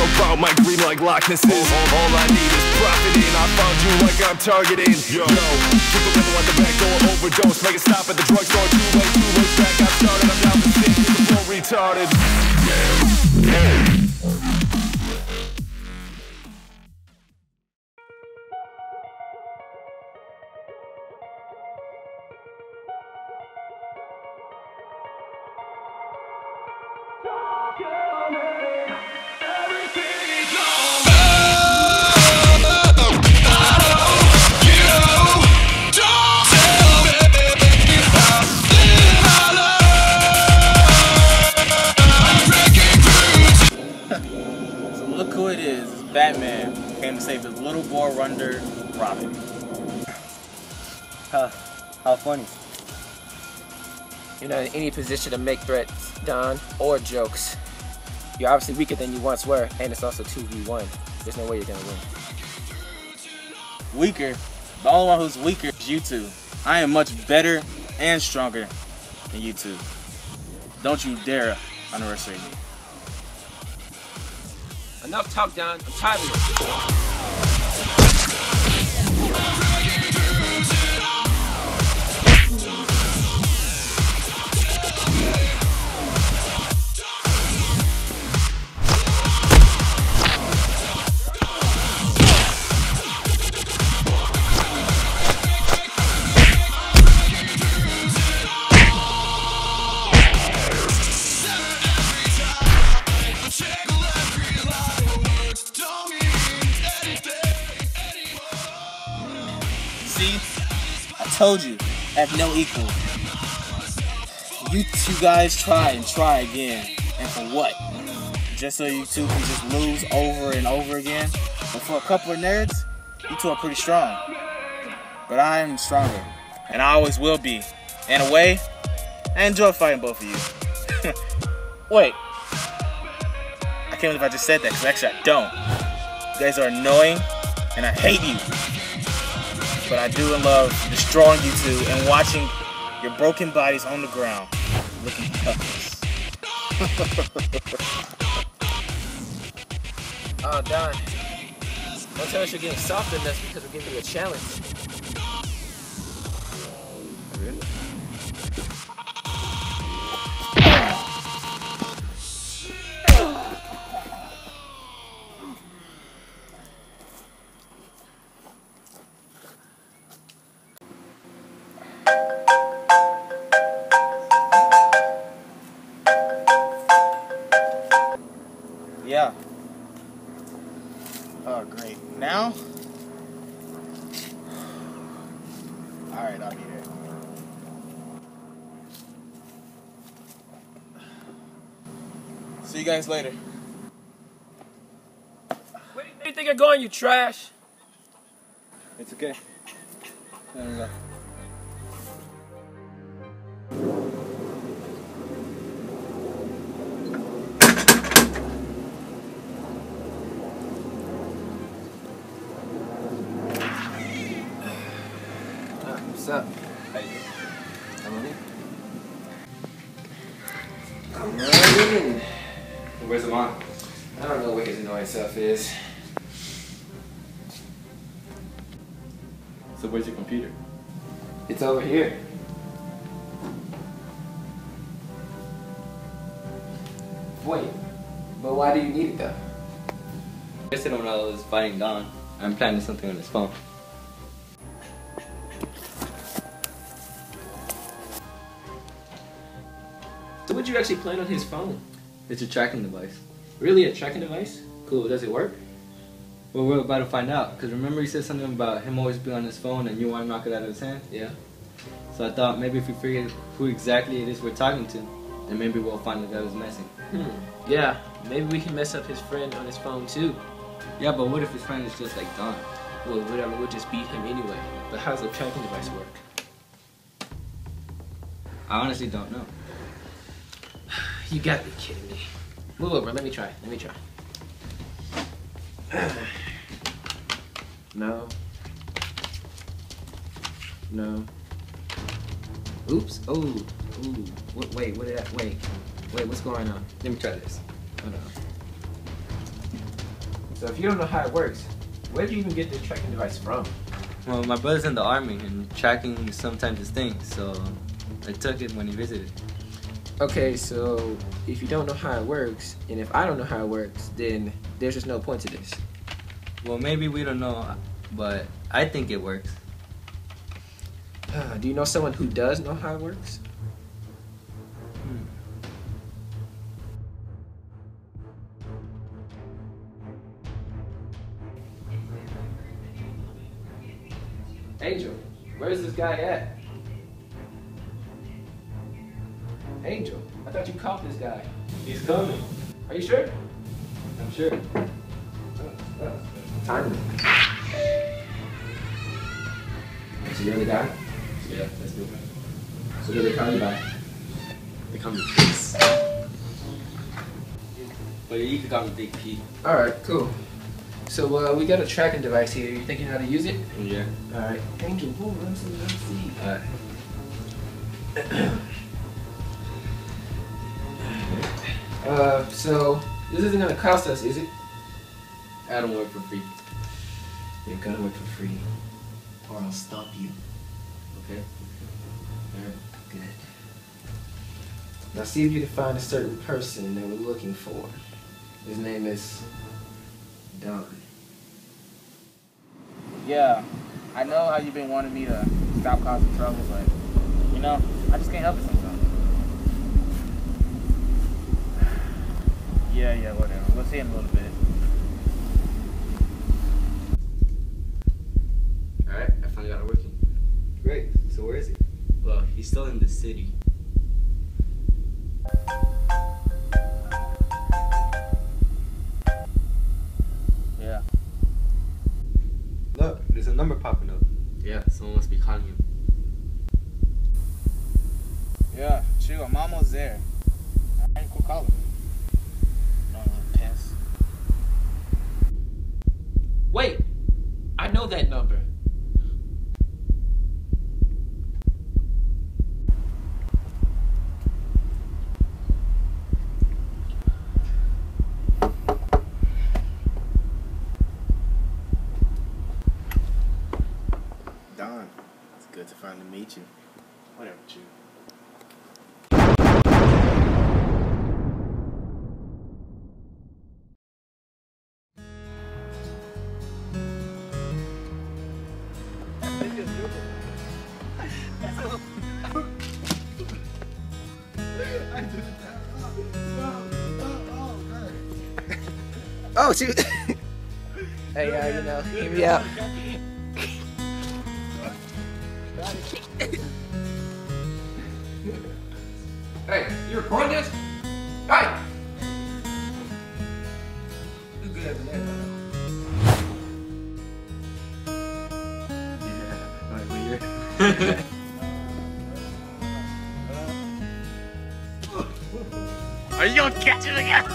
about my green like Loch Ness is. All I need is profiting. I found you like I'm targeting. Yo, keep a level at the back door, overdose. Make a stop at the drugstore. Too late back. I started. I'm down the stick. The flow retarded. Look who it is. It's Batman. Came to save his little boy Wonder, Robin. How funny. You're not in any position to make threats, Don, or jokes. You're obviously weaker than you once were, and it's also 2v1. There's no way you're gonna win. Weaker? The only one who's weaker is you two. I am much better and stronger than you two. Don't you dare underestimate me. Enough talk, Don. I'm tired of it. See? I told you, I have no equal. You two guys try and try again. And for what? Just so you two can just lose over and over again? But for a couple of nerds, you two are pretty strong. But I am stronger. And I always will be. In a way, I enjoy fighting both of you. Wait. I can't believe I just said that, because actually I don't. You guys are annoying, and I hate you. But I do love destroying you two and watching your broken bodies on the ground looking helpless. Oh, Don. Don't tell us you're getting softer than us because we're giving you a challenge. Really? Yeah. Oh, great. Now? Alright, I'll be there. See you guys later. Where do you think you're going, you trash? It's okay. There we go. What's up? How you doing? I'm running. Where's the mom? I don't know what his annoying self is. So where's your computer? It's over here. Wait, but why do you need it though? Yesterday when I was fighting Don, I'm planning something on his phone. So what'd you actually plan on his phone? It's a tracking device. Really, a tracking device? Cool, does it work? Well, we're about to find out. Because remember he said something about him always being on his phone and you want to knock it out of his hand? Yeah. So I thought maybe if we figure who exactly it is we're talking to, then maybe we'll find the guy who's messing. Yeah, maybe we can mess up his friend on his phone too. Yeah, but what if his friend is just like Don? Well, whatever, we'll just beat him anyway. But how does the tracking device work? I honestly don't know. You gotta be kidding me. Move over, let me try. No. No. Oops. Oh. Ooh. Wait, what's going on? Let me try this. Hold on. So if you don't know how it works, where did you even get the tracking device from? Well, my brother's in the army and tracking sometimes his thing, so I took it when he visited. Okay, so if you don't know how it works, and if I don't know how it works, then there's just no point to this. Well, maybe we don't know, but I think it works. Do you know someone who does know how it works? Angel, where's this guy at? Angel, I thought you caught this guy. He's coming. Are you sure? I'm sure. Time. So you're the guy? Yeah, let's do it. So who they call you by? They call me Chris. But you can call me Big P. Alright, cool. So we got a tracking device here. You thinking how to use it? Yeah. Alright. Angel, whoa, let me see. Alright. So this isn't gonna cost us, is it? I don't work for free. You're gonna work for free, or I'll stop you. Okay? Alright, good. Now see if you can find a certain person that we're looking for. His name is Don. Yeah, I know how you've been wanting me to stop causing trouble, but, you know, I just can't help it sometimes. Yeah, whatever. We'll see in a little bit. Alright, I finally got it working. Great. So where is he? Well, he's still in the city. Yeah. Look, there's a number popping up. Yeah, someone must be calling him. Yeah, shoot, I'm almost there. Alright, go call him. No, I'm pissed. Wait! I know that number. Don, it's good to finally meet you. Whatever, you. Oh, shoot. Hey, you know, hear me out. Hey, you recording this? Hey! You good at that, Are you gonna catch it again?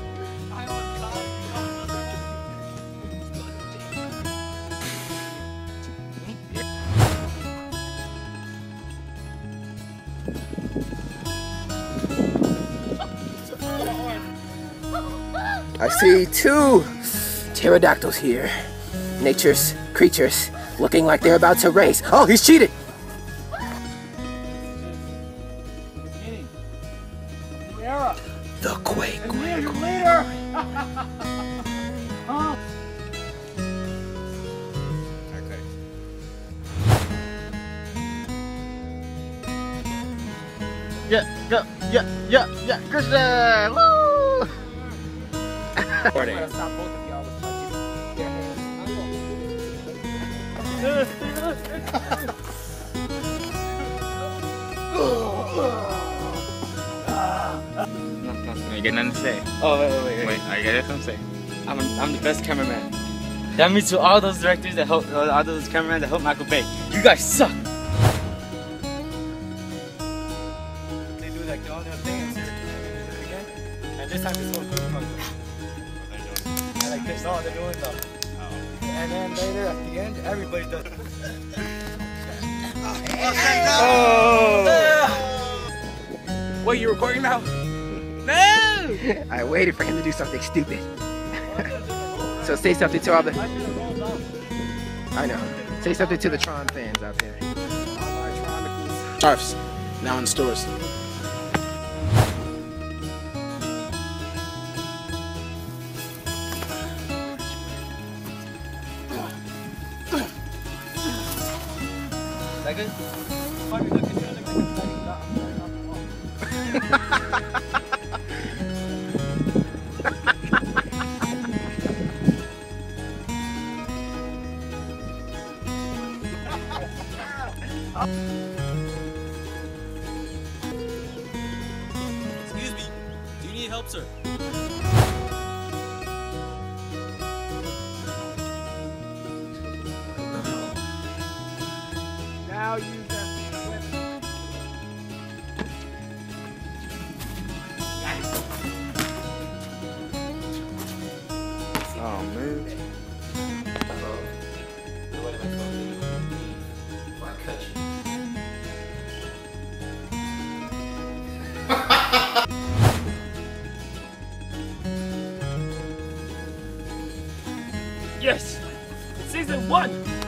I see two pterodactyls here. Nature's creatures looking like they're about to race. Oh, he's cheated! The quake. Okay. Yeah, Christian! Woo! I'm gonna stop both of y'all with punching their You got nothing to say? Oh, wait. I got something to say. I'm the best cameraman. That means to all those directors that help, all those cameramen that help Michael Bay. You guys suck! They do like all their things again, and this time it's so good. And like this, all they're doing though. And then later at the end, everybody does. Wait, you recording now? No! I waited for him to do something stupid. So say something to all the... I know. Say something to the Tron fans out there. Tarfs, now in stores. Second? Excuse me, do you need help, sir? Now use that weapon. Oh, man. What am I supposed to do? Before I cut you. Yes! Season 1!